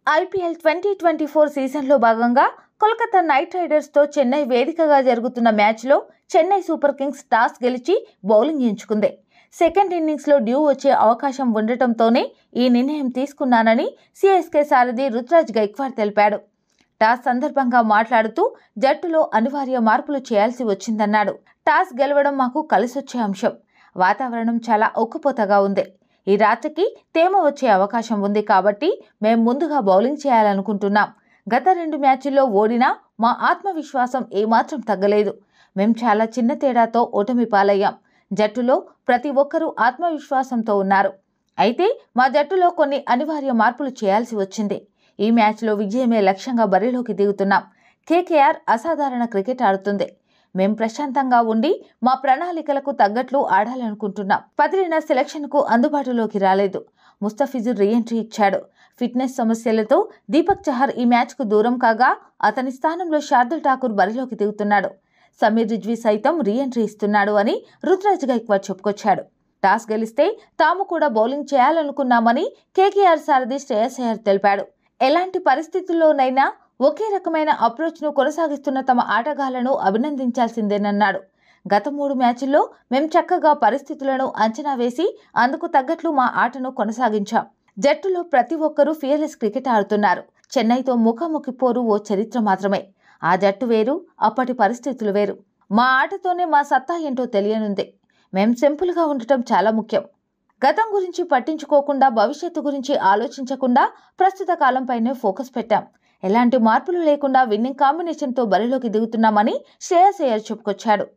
IPL 2024 సీజన్లో భాగంగా Kolkata night రైడర్స్తో Chennai వేదికగా జరుగుతున్న మ్యాచ్లో చెన్నై సూపర్ కింగ్స్ టాస్ గెలిచి బౌలింగ్ ఎంచుకుంది. సెకండ్ ఇన్నింగ్స్లో డ్యూ వచ్చే అవకాశం ఉండటంతోనే ఈ నిర్ణయం తీసుకున్నానని సీఎస్కే సారథి రుతురాజ్ గైక్వాడ్ తెలిపాడు. టాస్ సందర్భంగా మాట్లాడుతూ జట్టులో అనివార్య మార్పులు చేయాల్సి వచ్చిందన్నాడు. టాస్ గెలవడం మాకు కలిసొచ్చే అంశం. వాతావరణం చాలా ఉక్కుపోతగా ఉంది. ఈ రాత్రికి తేమ వచ్చే అవకాశం ఉంది కాబట్టి మేం ముందుగా బౌలింగ్ చేయాలనుకుంటున్నాం. గత 2 మ్యాచ్ల్లో ఓడినా మా ఆత్మవిశ్వాసం ఏమాత్రం తగ్గలేదు. మేం చాలా చిన్న తేడాతో ఓటమి పాలయ్యాం. జట్టులో ప్రతి ఒక్కరూ ఆత్మవిశ్వాసంతో ఉన్నారు. అయితే మా జట్టులో కొన్ని అనివార్య మార్పులు చేయాల్సి వచ్చింది. ఈ మ్యాచ్లో విజయమే లక్ష్యంగా బరిలోకి దిగుతున్నాం. కేకేఆర్ అసాధారణ క్రికెట్ ఆడుతుంది. మేం ప్రశాంతంగా ఉండి మా ప్రణాళికలకు తగ్గట్లు ఆడాలనుకుంటున్నాం. పదిలిన సెలక్షన్కు అందుబాటులోకి రాలేదు. ముస్తఫిజుర్ రీఎంట్రీ ఇచ్చాడు. ఫిట్నెస్ సమస్యలతో దీపక్ చహర్ ఈ మ్యాచ్కు దూరం కాగా అతని స్థానంలో శార్దుల్ ఠాకూర్ బరిలోకి దిగుతున్నాడు. సమీర్ రిజ్వీ సైతం రీఎంట్రీ ఇస్తున్నాడు అని రుతురాజ్ గైక్వాడ్ చెప్పుకొచ్చాడు. టాస్ గెలిస్తే తాము కూడా బౌలింగ్ చేయాలనుకున్నామని కేకేఆర్ సారథి శ్రేయస్ అయ్యర్ తెలిపాడు. ఎలాంటి పరిస్థితుల్లోనైనా ఒకే రకమైన అప్రోచ్ను కొనసాగిస్తున్న తమ ఆటగాళ్లను అభినందించాల్సిందేనన్నాడు. గత 3 మ్యాచ్ల్లో మేం చక్కగా పరిస్థితులను అంచనా వేసి అందుకు తగ్గట్లు మా ఆటను కొనసాగించాం. జట్టులో ప్రతి ఒక్కరూ ఫియర్లెస్ క్రికెట్ ఆడుతున్నారు. చెన్నైతో ముఖాముఖి పోరు ఓ చరిత్ర మాత్రమే. ఆ జట్టు వేరు, అప్పటి పరిస్థితులు వేరు. మా ఆటతోనే మా సత్తా ఏంటో తెలియనుంది. మేం సింపుల్గా ఉండటం చాలా ముఖ్యం. గతం గురించి పట్టించుకోకుండా భవిష్యత్తు గురించి ఆలోచించకుండా ప్రస్తుత కాలంపైనే ఫోకస్ పెట్టాం. ఎలాంటి మార్పులు లేకుండా విన్నింగ్ కాంబినేషన్తో బరిలోకి దిగుతున్నామని శ్రేయస్ అయ్యర్ చెప్పుకొచ్చాడు.